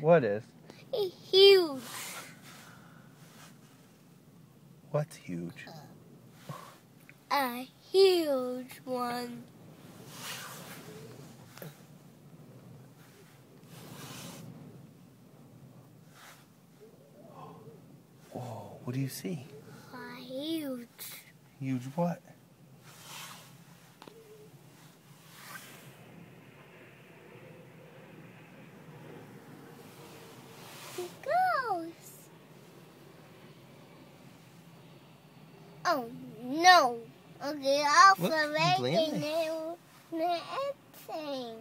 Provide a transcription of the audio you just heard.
What is? Huge. What's huge? A huge one. Whoa, what do you see? Huge. Huge what? Ghost. Oh no. Okay, I'll Look, make he's landing. it.